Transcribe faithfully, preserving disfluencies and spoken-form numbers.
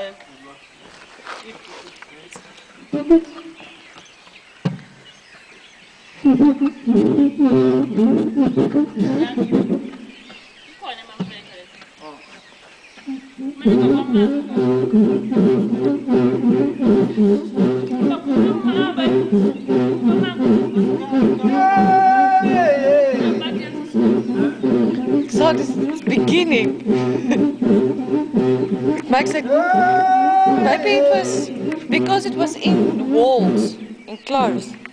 So this is beginning. It makes like maybe it was because it was in walls, enclosed.